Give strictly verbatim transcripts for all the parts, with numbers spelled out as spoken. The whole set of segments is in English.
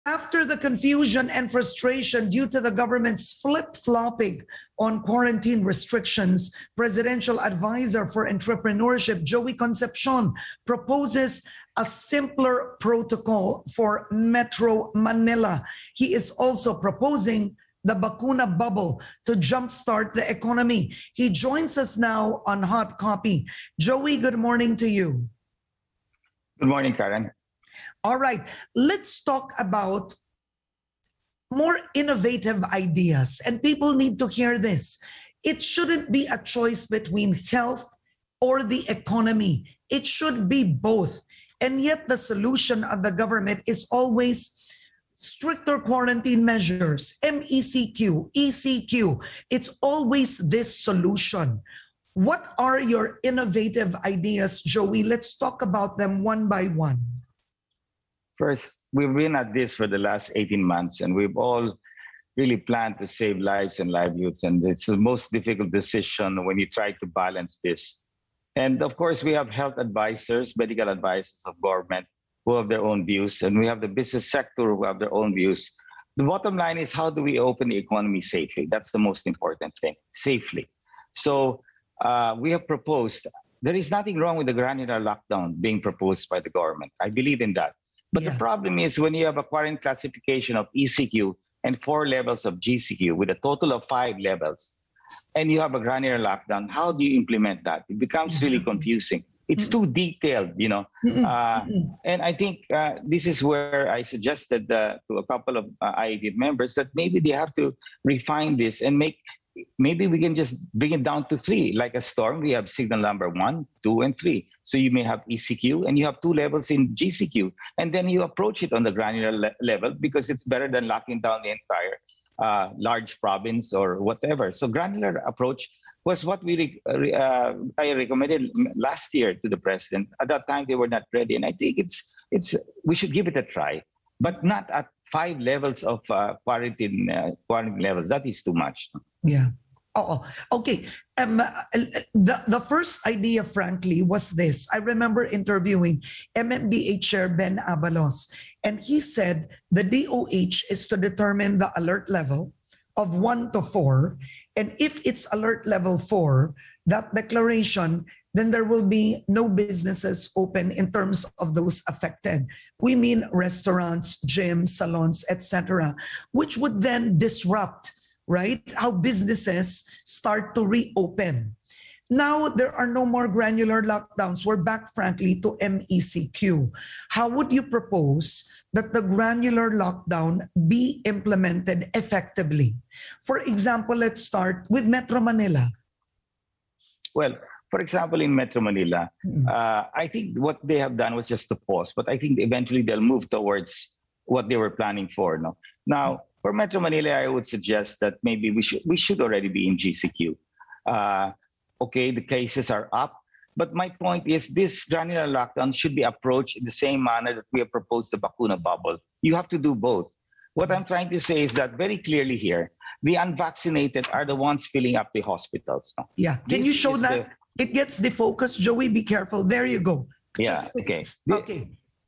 After the confusion and frustration due to the government's flip-flopping on quarantine restrictions, Presidential Advisor for Entrepreneurship Joey Concepcion proposes a simpler protocol for Metro Manila. He is also proposing the Bakuna bubble to jumpstart the economy. He joins us now on Hot Copy. Joey, good morning to you. Good morning, Karen. All right, let's talk about more innovative ideas. And people need to hear this. It shouldn't be a choice between health or the economy. It should be both. And yet the solution of the government is always stricter quarantine measures, M E C Q, E C Q. It's always this solution. What are your innovative ideas, Joey? Let's talk about them one by one. First, we've been at this for the last eighteen months, and we've all really planned to save lives and livelihoods. And it's the most difficult decision when you try to balance this. And of course, we have health advisors, medical advisors of government who have their own views, and we have the business sector who have their own views. The bottom line is, how do we open the economy safely? That's the most important thing, safely. So uh, we have proposed, there is nothing wrong with the granular lockdown being proposed by the government. I believe in that. But yeah. The problem is when you have a quarantine classification of E C Q and four levels of G C Q with a total of five levels, and you have a granular lockdown, how do you implement that? It becomes really confusing. It's too detailed, you know. Uh, and I think uh, this is where I suggested uh, to a couple of uh, I A D members that maybe they have to refine this and make, maybe we can just bring it down to three. Like a storm, we have signal number one, two, and three. So you may have E C Q and you have two levels in G C Q. And then you approach it on the granular le level because it's better than locking down the entire uh, large province or whatever. So granular approach was what we re uh, I recommended last year to the president. At that time, they were not ready. And I think it's, it's, we should give it a try, but not at five levels of uh, quarantine, uh, quarantine levels. That is too much. Yeah. Oh, okay. Um, the, the first idea, frankly, was this. I remember interviewing M M D A Chair Ben Abalos, and he said the D O H is to determine the alert level of one to four. And if it's alert level four, that declaration, then there will be no businesses open in terms of those affected. We mean restaurants, gyms, salons, et cetera, which would then disrupt, right, how businesses start to reopen. Now there are no more granular lockdowns. We're back, frankly, to M E C Q. How would you propose that the granular lockdown be implemented effectively? For example, let's start with Metro Manila. Well, for example, in Metro Manila, mm-hmm. uh, I think what they have done was just to pause, but I think eventually they'll move towards what they were planning for. No? Now, for Metro Manila, I would suggest that maybe we should we should already be in G C Q. Uh, okay, the cases are up, but my point is this granular lockdown should be approached in the same manner that we have proposed the Bakuna bubble. You have to do both. What I'm trying to say is that very clearly here, the unvaccinated are the ones filling up the hospitals. Yeah, can this you show that? The... It gets the focus. Joey, be careful. There you go. Yeah, Just okay. Okay.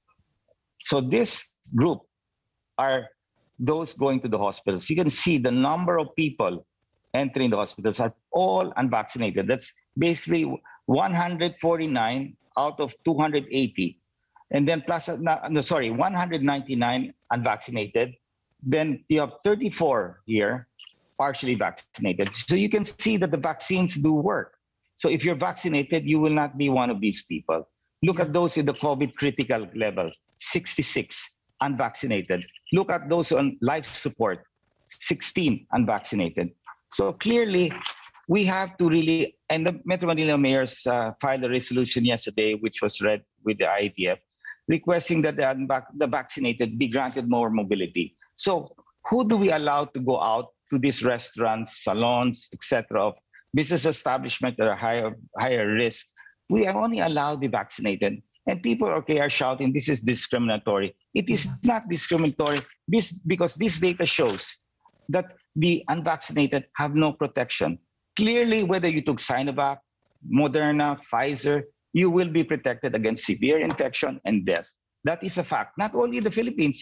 So this group are those going to the hospitals. You can see the number of people entering the hospitals are all unvaccinated. That's basically one hundred forty-nine out of two hundred eighty. And then plus, no, sorry, one hundred ninety-nine unvaccinated. Then you have thirty-four here, partially vaccinated. So you can see that the vaccines do work. So if you're vaccinated, you will not be one of these people. Look at those in the COVID critical level, sixty-six unvaccinated. Look at those on life support, sixteen unvaccinated. So clearly, we have to really, and the Metro Manila mayors uh, filed a resolution yesterday, which was read with the I A T F, requesting that the, the vaccinated be granted more mobility. So who do we allow to go out to these restaurants, salons, et cetera, of business establishment that are higher, higher risk? We only allow the vaccinated. And people, okay, are shouting, this is discriminatory. It is not discriminatory this, because this data shows that the unvaccinated have no protection. Clearly, whether you took Sinovac, Moderna, Pfizer, you will be protected against severe infection and death. That is a fact, not only in the Philippines,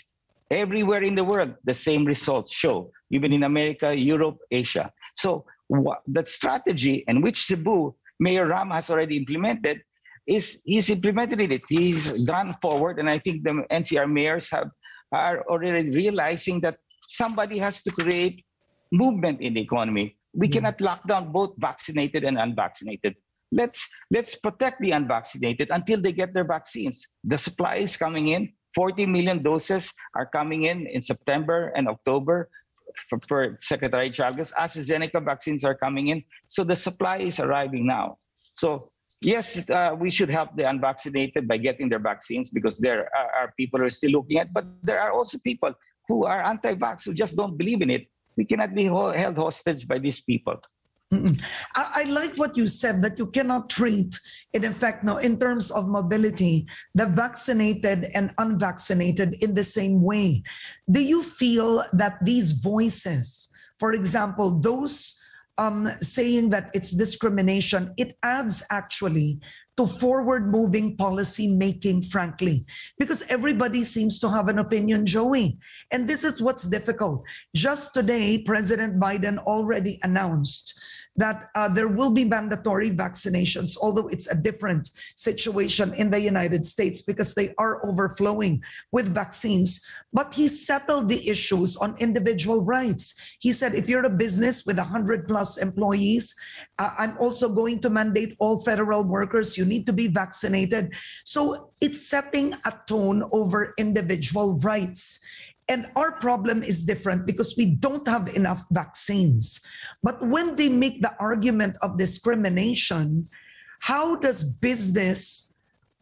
Everywhere in the world, the same results show, even in America, Europe, Asia. So what, that strategy, and which Cebu Mayor Ram has already implemented, is he's implemented it. He's gone forward, and I think the N C R mayors have are already realizing that somebody has to create movement in the economy. We Yeah. cannot lock down both vaccinated and unvaccinated. Let's let's protect the unvaccinated until they get their vaccines. The supply is coming in. forty million doses are coming in in September and October for, for Secretary Chalgas. AstraZeneca vaccines are coming in. So the supply is arriving now. So yes, uh, we should help the unvaccinated by getting their vaccines, because there are, are people who are still looking at, but there are also people who are anti-vax who just don't believe in it. We cannot be ho- held hostage by these people. Mm-mm. I, I like what you said, that you cannot treat it, in fact, no, in terms of mobility, the vaccinated and unvaccinated in the same way. Do you feel that these voices, for example, those um, saying that it's discrimination, it adds actually to forward-moving policy making, frankly, because everybody seems to have an opinion, Joey. And this is what's difficult. Just today, President Biden already announced that uh, there will be mandatory vaccinations, although it's a different situation in the United States because they are overflowing with vaccines. But he settled the issues on individual rights. He said, if you're a business with one hundred plus employees, uh, I'm also going to mandate all federal workers, you need to be vaccinated. So it's setting a tone over individual rights. And our problem is different because we don't have enough vaccines. But when they make the argument of discrimination, how does business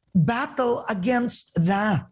battle against that?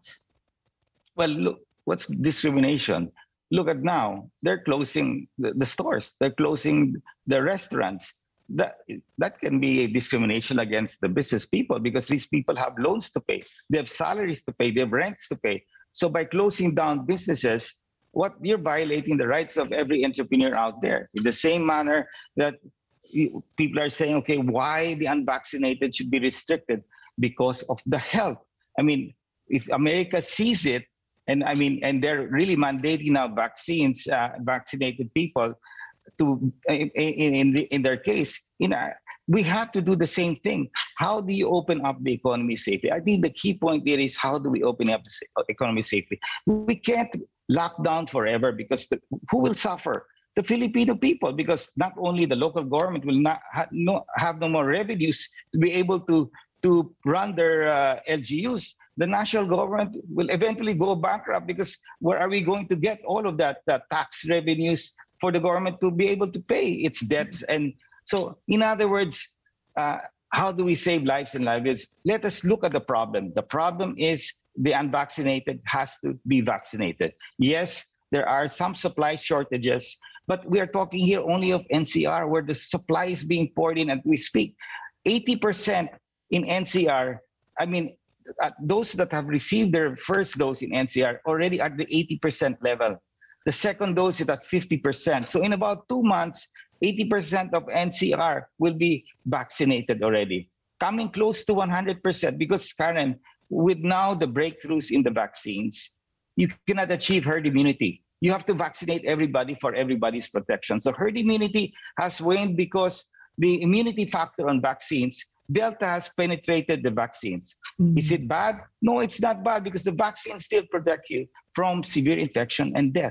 Well, look, what's discrimination? Look at now, they're closing the, the stores, they're closing the restaurants. That, that can be a discrimination against the business people, because these people have loans to pay, they have salaries to pay, they have rents to pay. So by closing down businesses, what you're violating the rights of every entrepreneur out there. In the same manner that you, people are saying, okay, why the unvaccinated should be restricted? Because of the health. I mean, if America sees it, and I mean, and they're really mandating now vaccines, uh, vaccinated people to, in, in, in, the, in their case, you know, we have to do the same thing. How do you open up the economy safely? I think the key point there is, how do we open up the economy safely? We can't lock down forever, because the, who will suffer? The Filipino people, because not only the local government will not ha, no, have no more revenues to be able to, to run their uh, L G Us, the national government will eventually go bankrupt, because where are we going to get all of that uh, tax revenues for the government to be able to pay its debts? And so, in other words, uh, how do we save lives and livelihoods? Let us look at the problem. The problem is the unvaccinated has to be vaccinated. Yes, there are some supply shortages, but we are talking here only of N C R, where the supply is being poured in as we speak. eighty percent in N C R, I mean, uh, those that have received their first dose in N C R already at the eighty percent level. The second dose is at fifty percent. So in about two months, eighty percent of N C R will be vaccinated already, coming close to one hundred percent, because, Karen, with now the breakthroughs in the vaccines, you cannot achieve herd immunity. You have to vaccinate everybody for everybody's protection. So herd immunity has waned because the immunity factor on vaccines, Delta has penetrated the vaccines. Mm-hmm. Is it bad? No, it's not bad, because the vaccines still protect you from severe infection and death.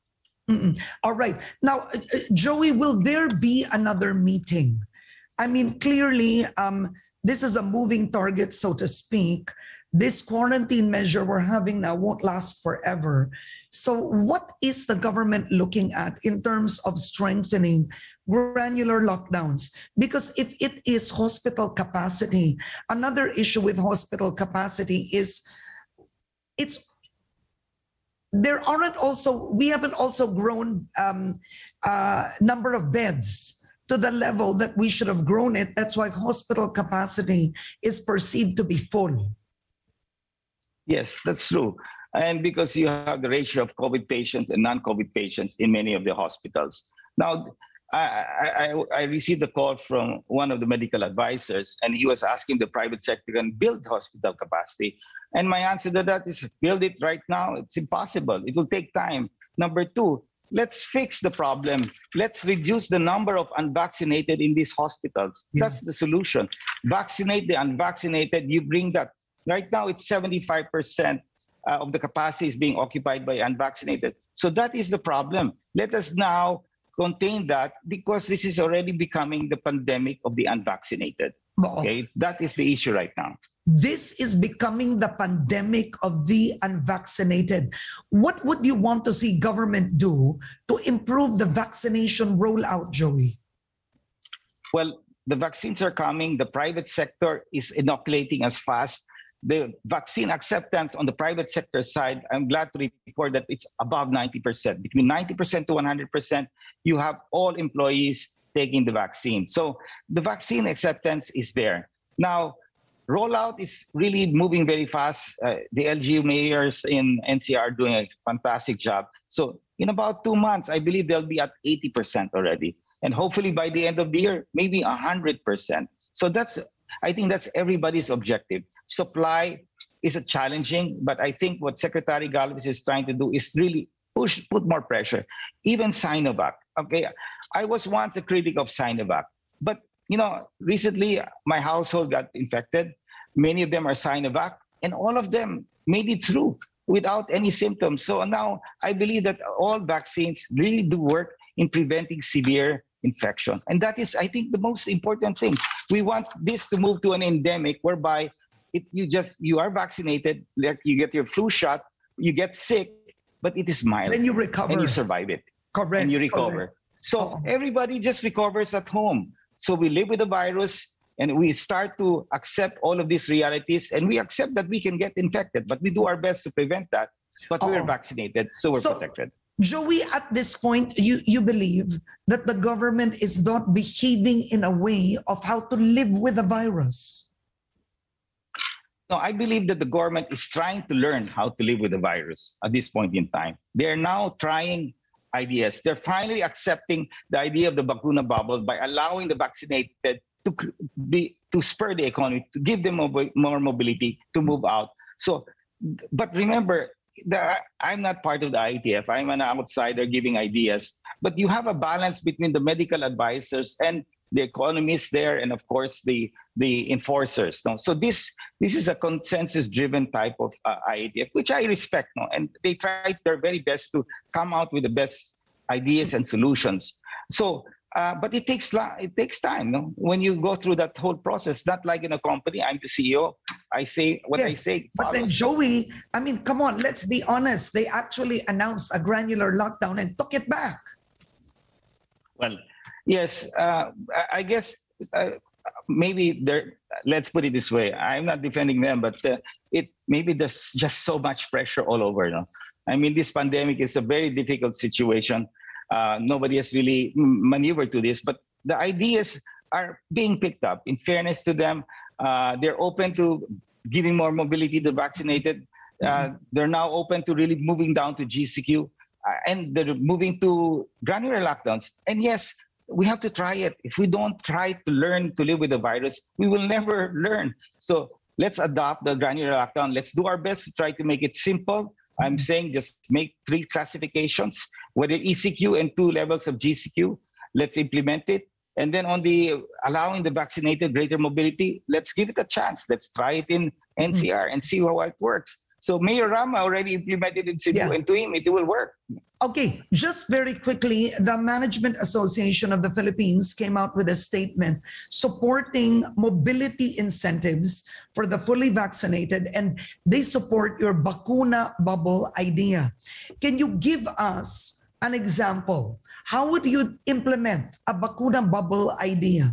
Mm-mm. All right. Now, uh, Joey, will there be another meeting? I mean, clearly, um, this is a moving target, so to speak. This quarantine measure we're having now won't last forever. So what is the government looking at in terms of strengthening granular lockdowns? Because if it is hospital capacity, another issue with hospital capacity is it's there aren't also, we haven't also grown um, uh, number of beds to the level that we should have grown it. That's why hospital capacity is perceived to be full. Yes, that's true. And because you have the ratio of COVID patients and non-COVID patients in many of the hospitals. Now, I, I, I received a call from one of the medical advisors, and he was asking the private sector can build hospital capacity. And my answer to that is build it right now. It's impossible. It will take time. Number two, let's fix the problem. Let's reduce the number of unvaccinated in these hospitals. Yeah. That's the solution. Vaccinate the unvaccinated. You bring that. Right now, it's seventy-five percent uh, of the capacity is being occupied by unvaccinated. So that is the problem. Let us now contain that, because this is already becoming the pandemic of the unvaccinated. Okay, that is the issue right now. This is becoming the pandemic of the unvaccinated. What would you want to see government do to improve the vaccination rollout, Joey? Well, the vaccines are coming. The private sector is inoculating as fast. The vaccine acceptance on the private sector side, I'm glad to report that it's above ninety percent. Between ninety percent to one hundred percent, you have all employees taking the vaccine. So the vaccine acceptance is there. Now, rollout is really moving very fast. Uh, the L G U mayors in N C R are doing a fantastic job. So in about two months, I believe they'll be at eighty percent already. And hopefully by the end of the year, maybe one hundred percent. So that's, I think that's everybody's objective. Supply is a challenging, but I think what Secretary Galvez is trying to do is really push, put more pressure. Even Sinovac, okay? I was once a critic of Sinovac, but you know, recently my household got infected. Many of them are Sinovac, and all of them made it through without any symptoms. So now I believe that all vaccines really do work in preventing severe infection. And that is, I think, the most important thing. We want this to move to an endemic whereby it, you just, you are vaccinated, like you get your flu shot, you get sick, but it is mild. Then you recover. And you survive it. Correct. And you recover. Correct. So oh. everybody just recovers at home. So we live with the virus and we start to accept all of these realities, and we accept that we can get infected, but we do our best to prevent that. But oh. we're vaccinated, so we're so, protected. Joey, at this point, you, you believe that the government is not behaving in a way of how to live with the virus? No, I believe that the government is trying to learn how to live with the virus at this point in time. They are now trying ideas. They're finally accepting the idea of the vacuna bubble by allowing the vaccinated to be to spur the economy, to give them more mobility, to move out. So, but remember, the, I'm not part of the I T F. I'm an outsider giving ideas. But you have a balance between the medical advisors and the economists there, and of course the the enforcers. No? So this this is a consensus-driven type of uh, I T F, which I respect. No? And they try their very best to come out with the best ideas and solutions. So, uh, but it takes it takes time. No? When you go through that whole process, not like in a company. I'm the C E O. I say what yes, I say. But then Joey, I mean, come on, let's be honest. They actually announced a granular lockdown and took it back. Well. Yes, uh, I guess uh, maybe there. Let's put it this way: I'm not defending them, but uh, it maybe there's just so much pressure all over. You know? I mean, this pandemic is a very difficult situation. Uh, nobody has really maneuvered to this, but the ideas are being picked up. In fairness to them, uh, they're open to giving more mobility to vaccinated. Uh, mm-hmm. They're now open to really moving down to G C Q, uh, and they're moving to granular lockdowns. And yes, we have to try it. If we don't try to learn to live with the virus, we will never learn. So let's adopt the granular lockdown. Let's do our best to try to make it simple. I'm saying just make three classifications, whether E C Q and two levels of G C Q. Let's implement it. And then on the allowing the vaccinated greater mobility, let's give it a chance. Let's try it in N C R and see how it works. So Mayor Rama already implemented it in Cebu, yeah. and to him, it will work. Okay, just very quickly, the Management Association of the Philippines came out with a statement supporting mobility incentives for the fully vaccinated, and they support your vacuna bubble idea. Can you give us an example? How would you implement a vacuna bubble idea?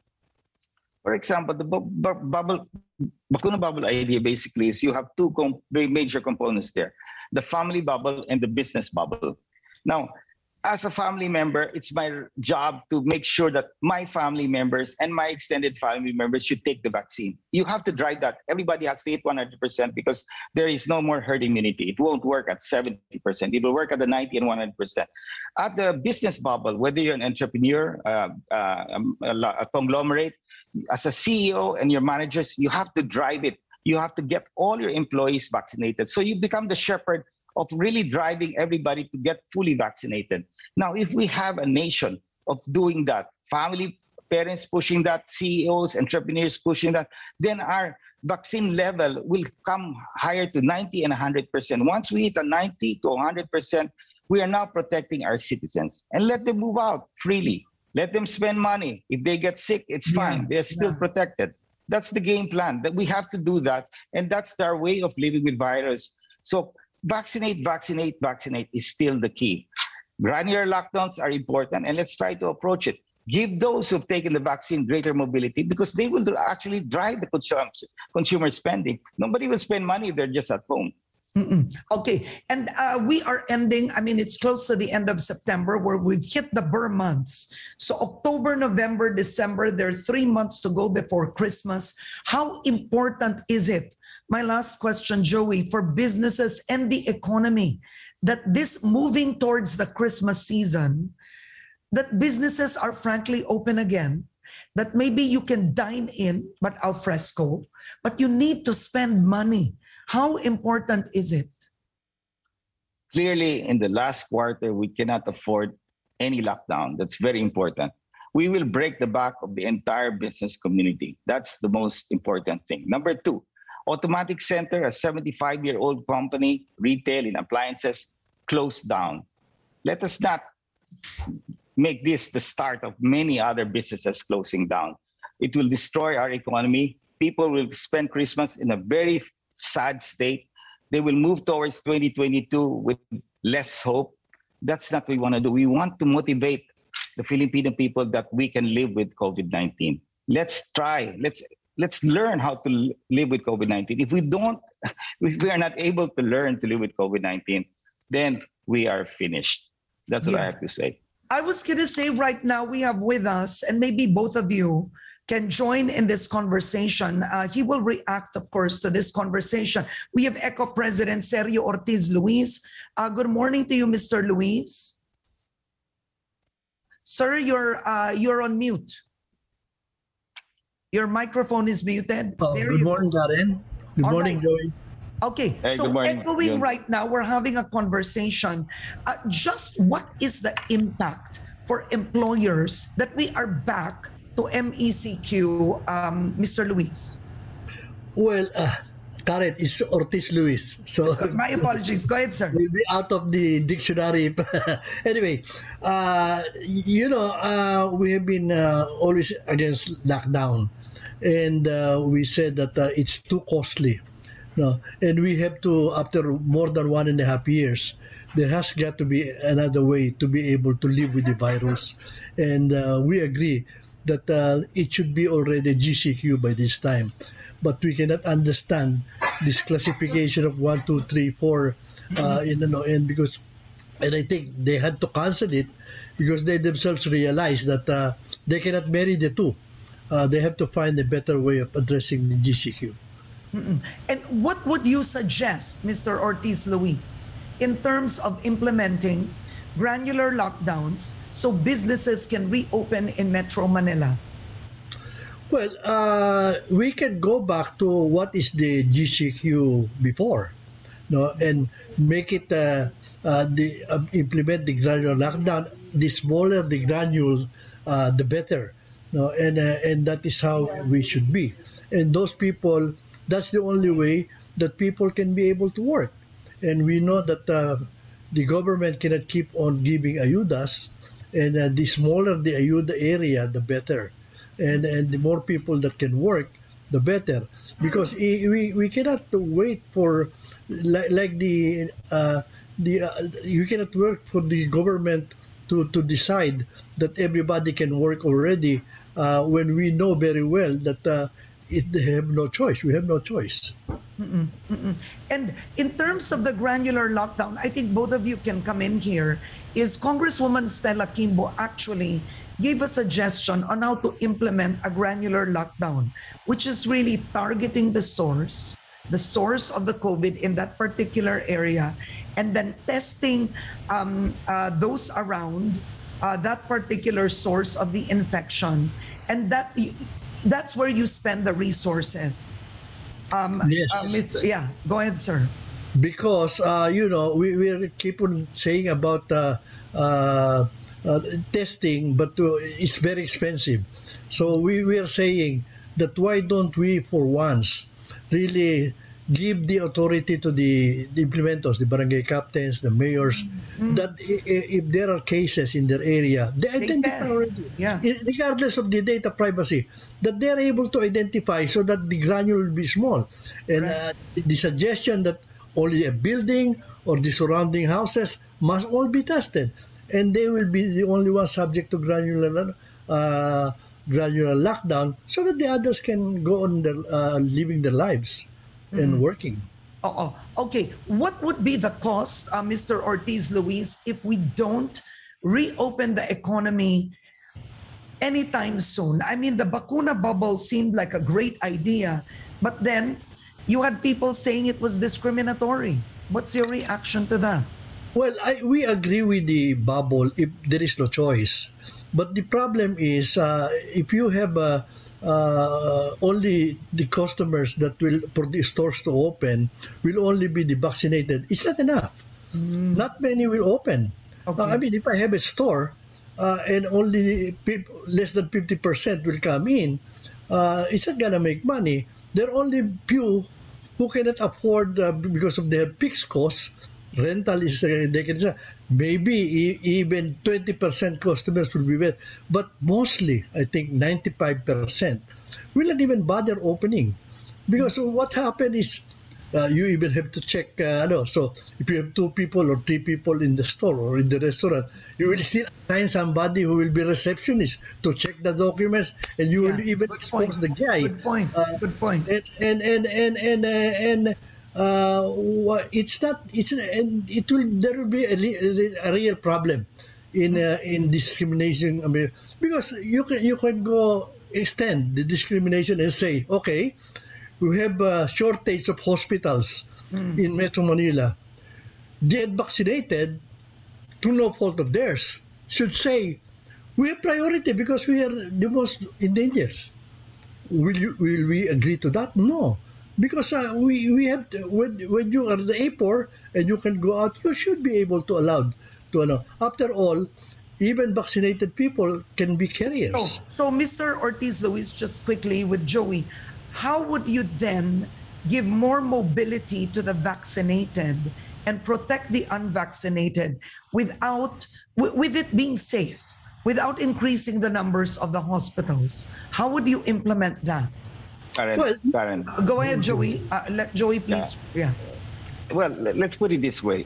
For example, the bu bu bubble, vacuna bubble idea basically is you have two com very major components there, the family bubble and the business bubble. Now, as a family member, it's my job to make sure that my family members and my extended family members should take the vaccine. You have to drive that. Everybody has to hit one hundred percent because there is no more herd immunity. It won't work at seventy percent. It will work at the ninety and one hundred percent. At the business bubble, whether you're an entrepreneur, uh, uh, a, a conglomerate, as a C E O and your managers, you have to drive it. You have to get all your employees vaccinated. So you become the shepherd of really driving everybody to get fully vaccinated. Now, if we have a nation of doing that, family, parents pushing that, C E Os, entrepreneurs pushing that, then our vaccine level will come higher to ninety and one hundred percent. Once we hit a ninety to one hundred percent, we are now protecting our citizens. And let them move out freely. Let them spend money. If they get sick, it's fine. Yeah, They're still yeah. protected. That's the game plan. That we have to do that. And that's our way of living with virus. So vaccinate, vaccinate, vaccinate is still the key. Granular lockdowns are important, and let's try to approach it. Give those who've taken the vaccine greater mobility because they will actually drive the consumer, consumer spending. Nobody will spend money if they're just at home. Mm-mm. Okay, and uh, we are ending, I mean, it's close to the end of September where we've hit the Burr months. So October, November, December, there are three months to go before Christmas. How important is it, my last question, Joey, for businesses and the economy, that this moving towards the Christmas season, that businesses are frankly open again, that maybe you can dine in, but al fresco, but you need to spend money. How important is it? Clearly, in the last quarter, we cannot afford any lockdown. That's very important. We will break the back of the entire business community. That's the most important thing. Number two, Automatic Center, a seventy-five-year-old company, retail in appliances, closed down. Let us not make this the start of many other businesses closing down. It will destroy our economy. People will spend Christmas in a very sad state. They will move towards twenty twenty-two with less hope. That's not what we want to do. We want to motivate the Filipino people that we can live with COVID nineteen. Let's try. Let's let's learn how to live with COVID nineteen. If we don't, if we are not able to learn to live with COVID nineteen, then we are finished. That's what Yeah. I have to say. I was going to say right now we have with us, and maybe both of you can join in this conversation. Uh, he will react, of course, to this conversation. We have ECO President Sergio Ortiz Luis. Uh, good morning to you, Mister Luis. Sir, you're uh, you're on mute. Your microphone is muted. Oh, There good you morning, go. Karen. Good All morning, right. Joey. Okay, Hey, so good morning, echoing Yun. right now, we're having a conversation. Uh, just what is the impact for employers that we are back to M E C Q, um, Mister Luis? Well, uh, Karen, it's Ortiz Luis. So My apologies. Go ahead, sir. we'll be out of the dictionary. Anyway, uh, you know, uh, we have been uh, always against lockdown. And uh, we said that uh, it's too costly. No, and we have to, after more than one and a half years, there has got to be another way to be able to live with the virus. And uh, we agree that uh, it should be already G C Q by this time. But we cannot understand this classification of one, two, three, four, uh, you know, and because, and I think they had to cancel it because they themselves realized that uh, they cannot marry the two. Uh, they have to find a better way of addressing the G C Q. Mm-mm. And what would you suggest, Mister Ortiz Luis, in terms of implementing granular lockdowns so businesses can reopen in Metro Manila? Well, uh, we can go back to what is the G C Q before, no, and make it uh, uh, the uh, implement the granular lockdown. The smaller the granule, uh, the better, no, and uh, and that is how we should be. And those people, that's the only way that people can be able to work. And we know that uh, the government cannot keep on giving ayudas, and uh, the smaller the ayuda area, the better. And and the more people that can work, the better. Because i- we, we cannot wait for, like, like the, uh, the uh, you cannot work for the government to, to decide that everybody can work already uh, when we know very well that uh, it, they have no choice. We have no choice. Mm-mm, mm-mm. And in terms of the granular lockdown, I think both of you can come in here. Is Congresswoman Stella Kimbo actually gave a suggestion on how to implement a granular lockdown, which is really targeting the source, the source of the COVID in that particular area, and then testing um, uh, those around uh, that particular source of the infection, and that that's where you spend the resources. Um, Yes. uh, Miss, yeah, go ahead, sir. Because uh, you know we, we keep on saying about uh, uh, uh, testing, but uh, it's very expensive. So we, we are saying that why don't we, for once, really give the authority to the, the implementers, the barangay captains, the mayors, that i- i- if there are cases in their area, they identify test. already, Yeah. i- regardless of the data privacy, that they are able to identify so that the granule will be small. And uh, the suggestion that only a building or the surrounding houses must all be tested, and they will be the only one subject to granular uh, granular lockdown, so that the others can go on their, uh, living their lives and working. Oh, oh, okay. What would be the cost, uh, Mister Ortiz Luis, if we don't reopen the economy anytime soon? I mean, the bakuna bubble seemed like a great idea, but then you had people saying it was discriminatory. What's your reaction to that? Well, I, we agree with the bubble if there is no choice. But the problem is, uh, if you have uh, uh, only the customers that will, for the stores to open, will only be the vaccinated, it's not enough. Not many will open. Okay. Uh, I mean, if I have a store uh, and only peop less than fifty percent will come in, uh, it's not going to make money. There are only few who cannot afford uh, because of their fixed costs. Rental is, uh, they can say, maybe e- even twenty percent customers will be with, but mostly, I think ninety-five percent will not even bother opening. Because what happened is, uh, you even have to check, uh, ano, so if you have two people or three people in the store or in the restaurant, you will still assign somebody who will be receptionist to check the documents, and you will Yeah, even good expose point. the guy. Good point. Uh, Good point. and and and and and, uh, and uh, wha- it's not it's and it will there will be a, re- a real problem in uh, in discrimination. I mean, because you can you can go extend the discrimination and say, okay, we have a shortage of hospitals in Metro Manila. The unvaccinated, through no fault of theirs, should say, we have priority because we are the most in danger. Will you will we agree to that? No, because uh, we we have to, when when you are the A P O R and you can go out, you should be able to allow to allow. After all, even vaccinated people can be carriers. So, so Mister Ortiz Luis, just quickly with Joey, how would you then give more mobility to the vaccinated and protect the unvaccinated without, wi- with it being safe, without increasing the numbers of the hospitals? How would you implement that? Karen, Well, Karen. Uh, Go ahead, Joey. Uh, let Joey, please. Yeah. Well, let- let's put it this way.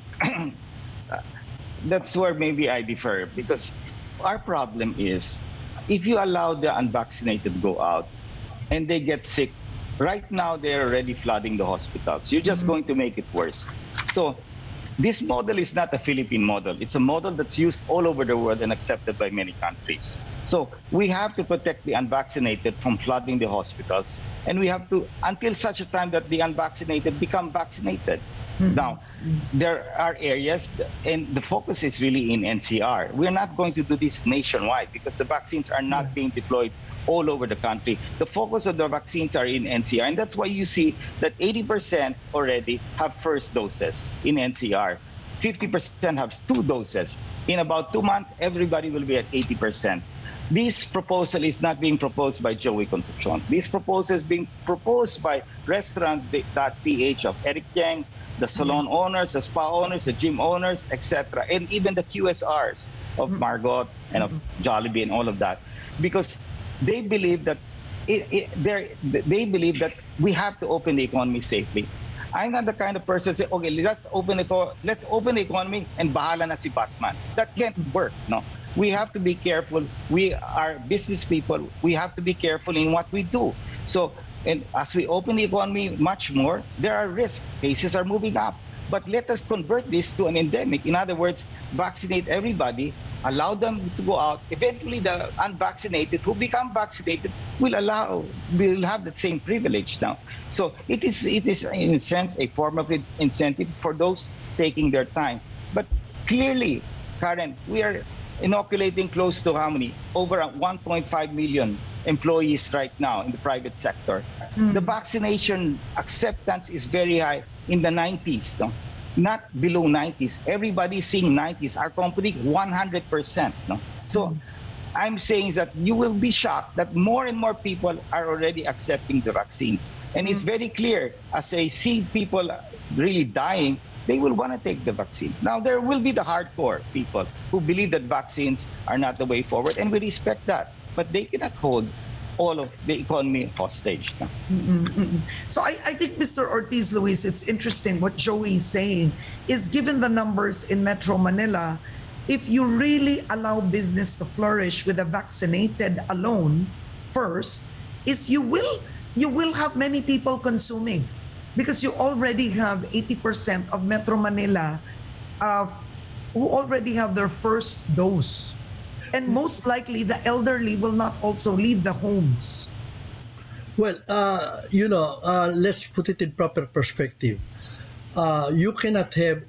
Uh, That's where maybe I differ, because our problem is if you allow the unvaccinated to go out and they get sick, right now they're already flooding the hospitals. You're just going to make it worse. So this model is not a Philippine model. It's a model that's used all over the world and accepted by many countries. So we have to protect the unvaccinated from flooding the hospitals, and we have to, until such a time that the unvaccinated become vaccinated. Now, there are areas, and the focus is really in N C R. We're not going to do this nationwide because the vaccines are not being deployed all over the country. The focus of the vaccines are in N C R, and that's why you see that eighty percent already have first doses in N C R. fifty percent have two doses. In about two months, everybody will be at eighty percent. This proposal is not being proposed by Joey Concepcion. This proposal is being proposed by Restaurant dot P H of Eric Yang, the salon owners, the spa owners, the gym owners, et cetera, and even the Q S Rs of Margot and of Jollibee and all of that, because they believe that it, it, they're- they believe that we have to open the economy safely. I'm not the kind of person say, okay, let's open the let's open the economy and bahala na si Batman. That can't work, no. We have to be careful. We are business people. We have to be careful in what we do. So And as we open the economy much more, there are risks. Cases are moving up. But let us convert this to an endemic. In other words, vaccinate everybody, allow them to go out. Eventually, the unvaccinated who become vaccinated will allow, will have the same privilege now. So it is, it is in a sense, a form of incentive for those taking their time. But clearly, Karen, we are inoculating close to how many? Over one point five million employees right now in the private sector. Mm. The vaccination acceptance is very high in the nineties, no? Not below nineties. Everybody's seeing nineties. Our company, one hundred percent. No? So mm. I'm saying that you will be shocked that more and more people are already accepting the vaccines. And mm. it's very clear, as I see people really dying, they will want to take the vaccine. Now, there will be the hardcore people who believe that vaccines are not the way forward, and we respect that. But they cannot hold all of the economy hostage. Mm-mm-mm. So I, I think, Mister Ortiz Luis, it's interesting what Joey is saying is, given the numbers in Metro Manila, if you really allow business to flourish with the vaccinated alone first, is you will you will have many people consuming, because you already have eighty percent of Metro Manila uh, who already have their first dose. And most likely, the elderly will not also leave the homes. Well, uh, you know, uh, let's put it in proper perspective. Uh, you cannot have,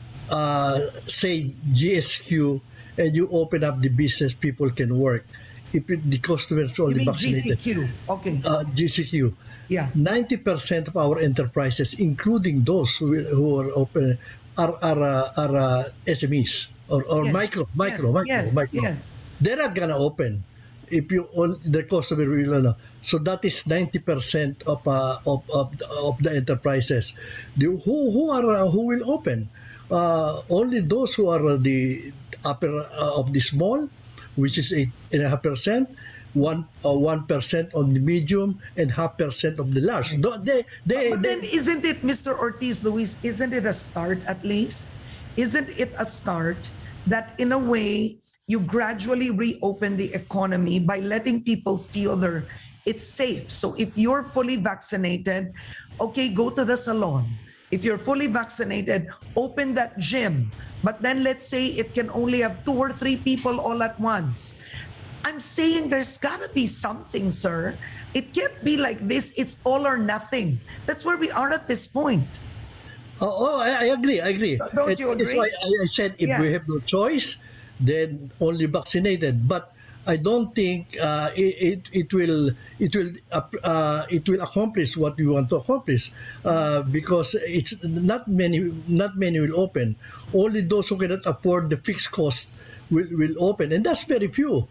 uh, say, G S Q, and you open up the business, people can work. If it, the customers are only you mean vaccinated. G C Q? Okay. Uh, G C Q. Yeah. ninety percent of our enterprises, including those who, who are open, are are, uh, are uh, S M Es or, or yes. micro, micro, yes. micro, yes. micro. Yes. They're not gonna open if you on the customer will know. So that is ninety percent of uh, of, of of the enterprises. The, who who are uh, who will open? Uh, only those who are uh, the upper uh, of the small, which is eight and a half percent. One uh, one percent on the medium and half percent of the large. They, they, but, but they, then, isn't it, Mister Ortiz Luis? Isn't it a start at least? Isn't it a start that, in a way, you gradually reopen the economy by letting people feel they're it's safe? So if you're fully vaccinated, okay, go to the salon. If you're fully vaccinated, open that gym. But then let's say it can only have two or three people all at once. I'm saying there's got to be something, sir. It can't be like this. It's all or nothing. That's where we are at this point. Oh, oh I, I agree. I agree. Don't it, you agree? That's why I, I said if Yeah. we have no choice, then only vaccinated. But I don't think uh, it, it it will it will uh, it will accomplish what we want to accomplish uh, because it's not many not many will open. Only those who cannot afford the fixed cost will, will open, and that's very few.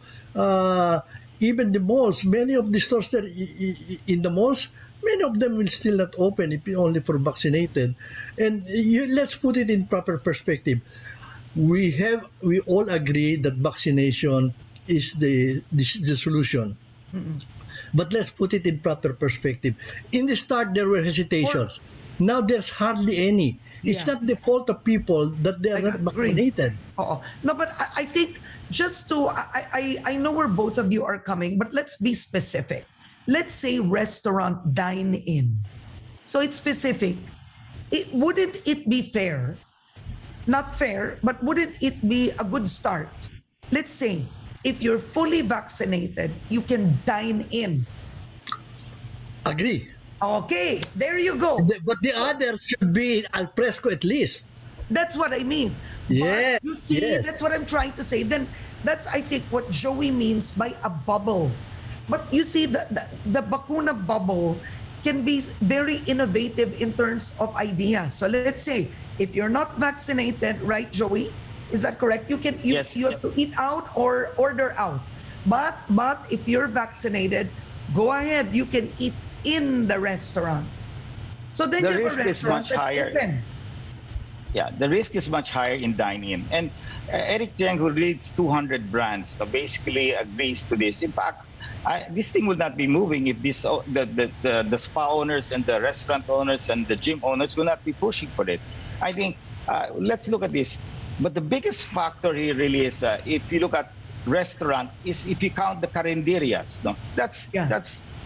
Uh, even the malls, many of the stores that in the malls, many of them will still not open if only for vaccinated. And you, let's put it in proper perspective. We have we all agree that vaccination is the the, the solution. Mm-mm. But let's put it in proper perspective. In the start, there were hesitations. Or, now there's hardly any. It's yeah. not the fault of people that they are I not agree. vaccinated. Uh-oh. No, but I, I think just to, I, I, I know where both of you are coming, but let's be specific. Let's say restaurant dine-in. So it's specific. It, wouldn't it be fair? Not fair, but wouldn't it be a good start? Let's say, if you're fully vaccinated, you can dine in. Agree. Okay, there you go. But the others should be al fresco at least. That's what I mean. Yeah. You see, yes. that's what I'm trying to say. Then that's, I think, what Joey means by a bubble. But you see, the, the, the Bakuna bubble can be very innovative in terms of ideas. So let's say, if you're not vaccinated, right, Joey? Is that correct? You can you, yes. you have to eat out or order out. But but if you're vaccinated, go ahead. You can eat in the restaurant. So then the you have risk a restaurant is much higher. Open. Yeah, the risk is much higher in dine-in. And uh, Eric Tieng, who leads two hundred brands, so basically agrees to this. In fact, I, this thing will not be moving if this uh, the, the, the, the spa owners and the restaurant owners and the gym owners will not be pushing for it. I think, uh, let's look at this. But the biggest factor here really is, uh, if you look at restaurant, is if you count the carinderias. No, that's yeah. that's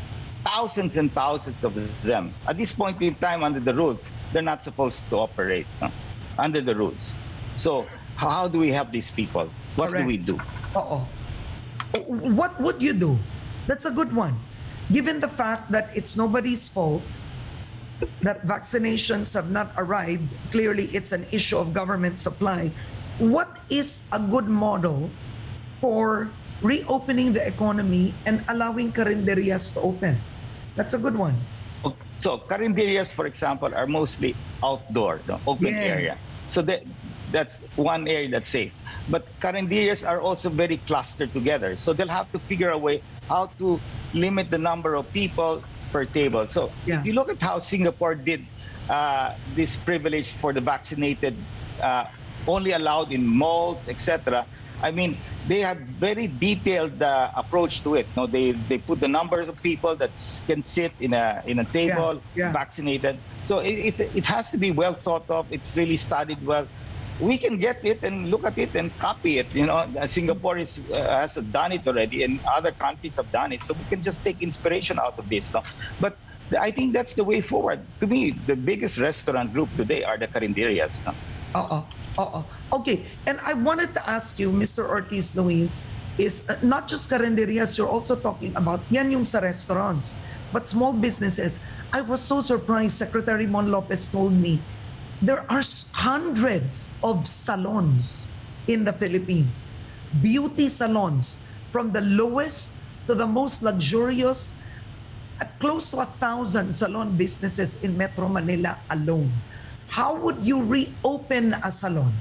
thousands and thousands of them. At this point in time, under the rules, they're not supposed to operate no? under the rules. So how do we help these people? What Correct. do we do? Uh-oh. What would you do? That's a good one. Given the fact that it's nobody's fault that vaccinations have not arrived, clearly it's an issue of government supply. What is a good model for reopening the economy and allowing carinderias to open? That's a good one. So carinderias, for example, are mostly outdoor, the open Yes. area. So that, that's one area that's safe. But carinderias are also very clustered together. So they'll have to figure a way how to limit the number of people per table. So Yeah. if you look at how Singapore did uh, this privilege for the vaccinated, uh, only allowed in malls, et cetera. I mean, they have very detailed uh, approach to it. No, they they put the numbers of people that can sit in a in a table, Yeah, yeah. vaccinated. So it, it's it has to be well thought of. It's really studied well. We can get it and look at it and copy it. You know, Singapore is, uh, has done it already, and other countries have done it. So we can just take inspiration out of this. No? But I think that's the way forward. To me, the biggest restaurant group today are the carinderias. No? Uh-oh. Uh-oh. Okay. And I wanted to ask you, Mister Ortiz Luis, is uh, not just carinderias, you're also talking about yan yung sa restaurants, but small businesses. I was so surprised. Secretary Mon Lopez told me there are s- hundreds of salons in the Philippines, beauty salons, from the lowest to the most luxurious, at close to a thousand salon businesses in Metro Manila alone. How would you reopen a salon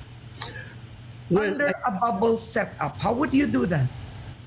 Well, under a bubble setup? How would you do that,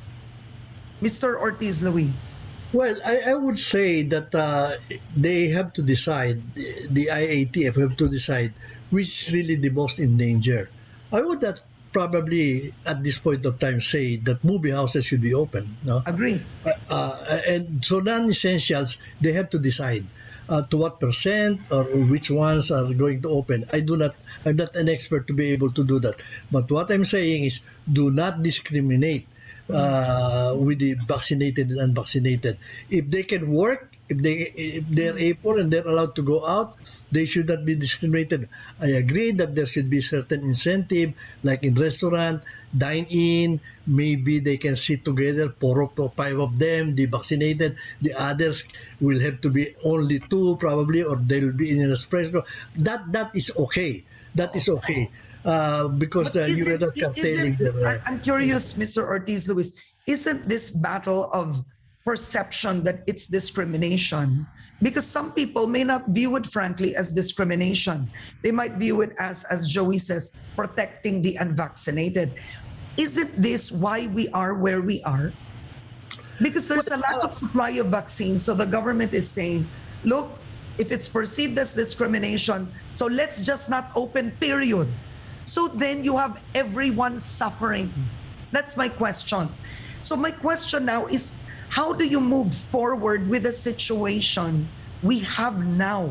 Mister Ortiz Luis? Well, I, I would say that uh, they have to decide, the, the I A T F have to decide which is really the most in danger. I would not probably at this point of time say that movie houses should be open. No? Agree. Uh, uh, and so non-essentials, they have to decide uh, to what percent or which ones are going to open. I do not, I'm not an expert to be able to do that. But what I'm saying is do not discriminate uh, with the vaccinated and unvaccinated. If they can work, if they if they're able and they're allowed to go out, they should not be discriminated. I agree that there should be certain incentive, like in restaurant, dine in, maybe they can sit together, four or five of them, the vaccinated, the others will have to be only two probably, or they will be in an espresso. That that is okay. That is okay. Uh, because uh, you are not curtailing isn't- their, uh, I- I'm curious, Mister Ortiz Luis, isn't this battle of perception that it's discrimination? Because some people may not view it, frankly, as discrimination. They might view it as, as Joey says, protecting the unvaccinated. Isn't this why we are where we are? Because there's a lack of supply of vaccines. So the government is saying, look, if it's perceived as discrimination, so let's just not open, period. So then you have everyone suffering. That's my question. So my question now is, how do you move forward with the situation we have now?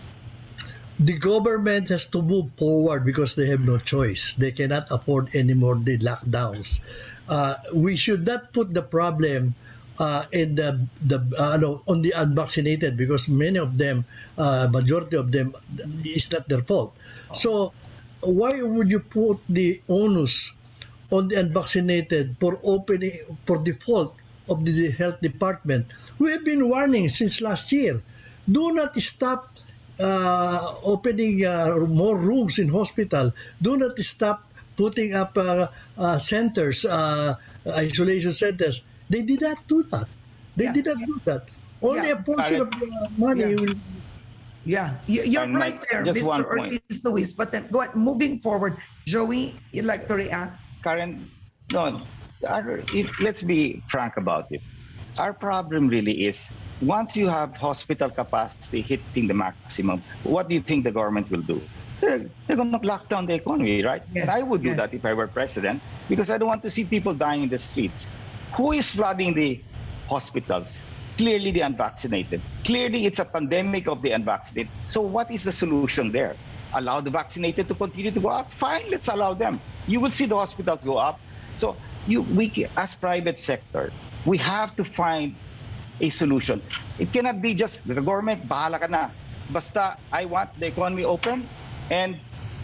the government has to move forward because they have no choice. They cannot afford anymore the lockdowns. Uh, we should not put the problem uh, in the the uh, no, on the unvaccinated, because many of them, uh, majority of them, is not their fault. So why would you put the onus on the unvaccinated for opening, for the fault of the health department? We have been warning since last year. Do not stop uh, opening uh, more rooms in hospital. Do not stop putting up uh, uh, centers, uh, isolation centers. They did not do that. They Yeah. did not do that. Only Yeah. a portion of the money Yeah. will. Yeah, you- you're And right Mike, there, just one Mister point. Ortiz Luis. But then, go ahead. Moving forward, Joey, you'd like to react? Karen, no, our, if, let's be frank about it. Our problem really is, once you have hospital capacity hitting the maximum, what do you think the government will do? They're, they're going to lock down the economy, right? Yes, and I would do yes. that if I were president, because I don't want to see people dying in the streets. Who is flooding the hospitals? Clearly the unvaccinated. Clearly it's a pandemic of the unvaccinated. So what is the solution there? Allow the vaccinated to continue to go up? Fine, let's allow them. You will see the hospitals go up. So you, we, as private sector, we have to find a solution. It cannot be just the government, bahala ka na. Basta, I want the economy open and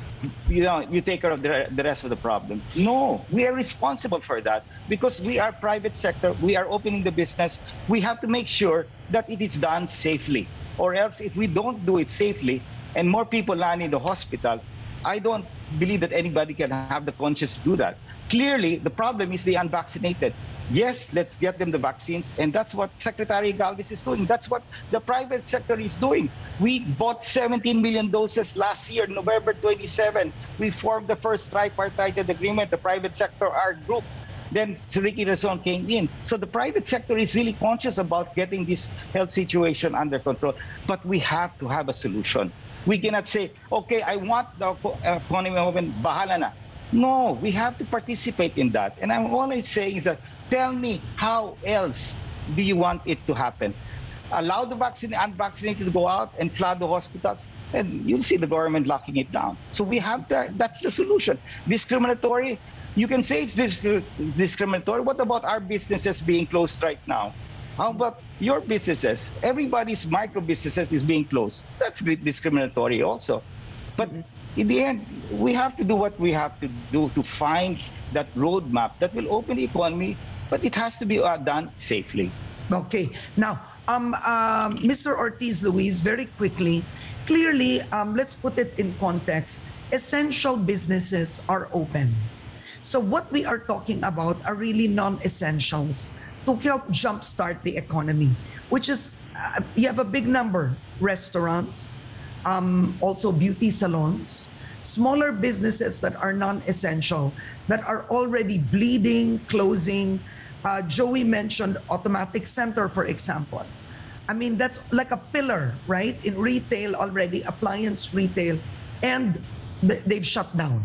you know, you take care of the, the rest of the problem. No, we are responsible for that because we are private sector. We are opening the business. We have to make sure that it is done safely. Or else, if we don't do it safely and more people land in the hospital, I don't believe that anybody can have the conscience to do that. Clearly, the problem is the unvaccinated. Yes, let's get them the vaccines. And that's what Secretary Galvez is doing. That's what the private sector is doing. We bought seventeen million doses last year, November twenty-seventh. We formed the first tripartite agreement, the private sector, our group. Then Ricky Razon came in. So the private sector is really conscious about getting this health situation under control. But we have to have a solution. We cannot say, okay, I want the economy open, bahala na. No, we have to participate in that. And I'm always saying is that, tell me how else do you want it to happen? Allow the vaccine, unvaccinated to go out and flood the hospitals, and you'll see the government locking it down. So we have to, that's the solution. Discriminatory, you can say it's dis- discriminatory. What about our businesses being closed right now? How about your businesses? Everybody's micro businesses is being closed. That's discriminatory also. But in the end, we have to do what we have to do to find that roadmap that will open the economy, but it has to be uh, done safely. Okay. Now, um, um, Mister Ortiz Luis, very quickly, clearly, um, let's put it in context. Essential businesses are open. So what we are talking about are really non-essentials to help jumpstart the economy, which is, uh, you have a big number, restaurants, um, also beauty salons, smaller businesses that are non-essential, that are already bleeding, closing. Uh, Joey mentioned Automatic Center, for example. I mean, that's like a pillar, right? In retail already, appliance retail, and th- they've shut down.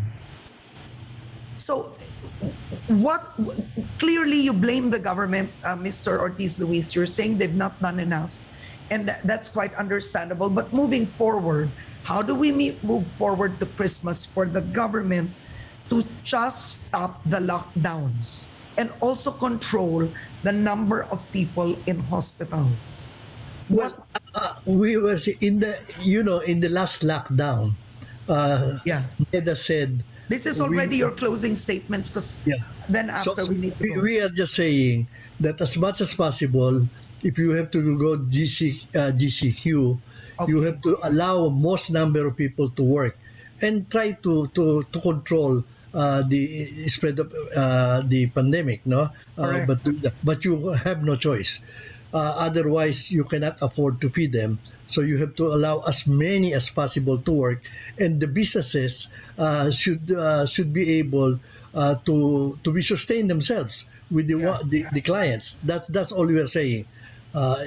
So what, clearly you blame the government, uh, Mister Ortiz Luis, you're saying they've not done enough. And th- that's quite understandable. But moving forward, how do we meet, move forward to Christmas for the government to just stop the lockdowns and also control the number of people in hospitals? Well, uh, we were in the, you know, in the last lockdown, uh, Yeah. Neda said, This is already we- your closing statements, because yeah. then So, after so we need to we, go. we are just saying that as much as possible, if you have to go G C, uh, G C Q, you Okay. have to allow most number of people to work and try to to, to control uh, the spread of uh, the pandemic, no? Uh, Correct. but but you have no choice. Uh, otherwise, you cannot afford to feed them. So you have to allow as many as possible to work, and the businesses uh, should uh, should be able uh, to to be sustain themselves with the, Yeah. the the clients. That's that's all we are saying. Uh,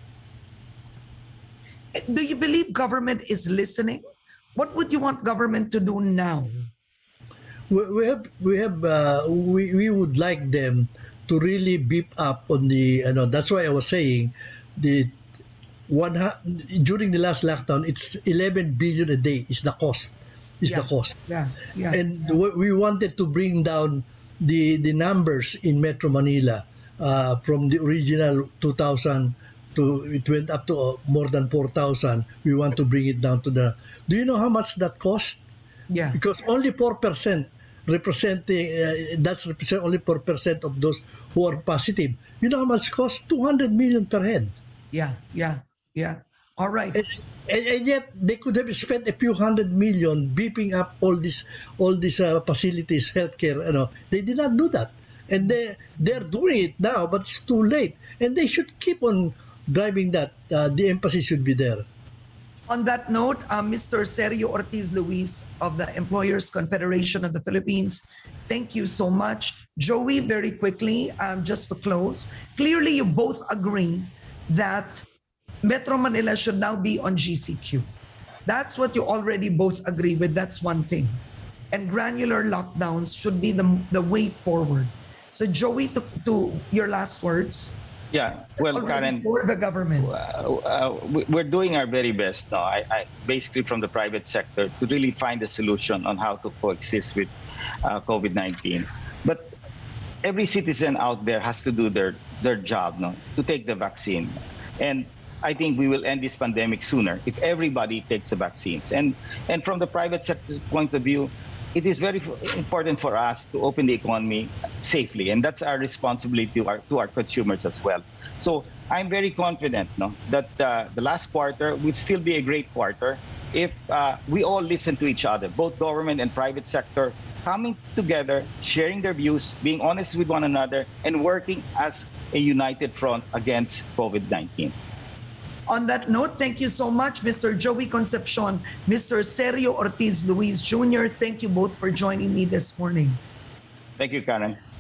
Do you believe government is listening? What would you want government to do now? we, we have we have uh, we we would like them to really beef up on the, you know, that's why I was saying the one ha- during the last lockdown, it's eleven billion a day is the cost is Yeah. the cost. Yeah, yeah. And we we wanted to bring down the the numbers in Metro Manila uh, from the original two thousand to it went up to uh, more than four thousand. We want to bring it down to the. Do you know how much that cost? yeah. Because only four percent representing uh, that's represent only four percent of those who are positive. You know how much it costs? two hundred million per head. Yeah, yeah, yeah. All right. And, and, and yet they could have spent a few hundred million beefing up all these all these uh, facilities, healthcare. You know, they did not do that, and they they're doing it now, but it's too late. And they should keep on driving that. Uh, the emphasis should be there. On that note, uh, Mister Sergio Ortiz Luis of the Employers Confederation of the Philippines, thank you so much. Joey, very quickly, um, just to close, clearly you both agree that Metro Manila should now be on G C Q. That's what you already both agree with. That's one thing. And granular lockdowns should be the, the way forward. So Joey, to, to your last words. Yeah, It's well, already Karen, for the government. uh, uh, we- we're doing our very best now, I, I, basically from the private sector, to really find a solution on how to coexist with uh, COVID nineteen. But every citizen out there has to do their, their job, no, to take the vaccine. And I think we will end this pandemic sooner if everybody takes the vaccines. And, and from the private sector's point of view, it is very important for us to open the economy safely. And that's our responsibility to our, to our consumers as well. So I'm very confident, no, that uh, the last quarter would still be a great quarter if uh, we all listen to each other, both government and private sector, coming together, sharing their views, being honest with one another, and working as a united front against COVID nineteen. On that note, thank you so much, Mister Joey Concepcion, Mister Sergio Ortiz Luis Junior Thank you both for joining me this morning. Thank you, Karen.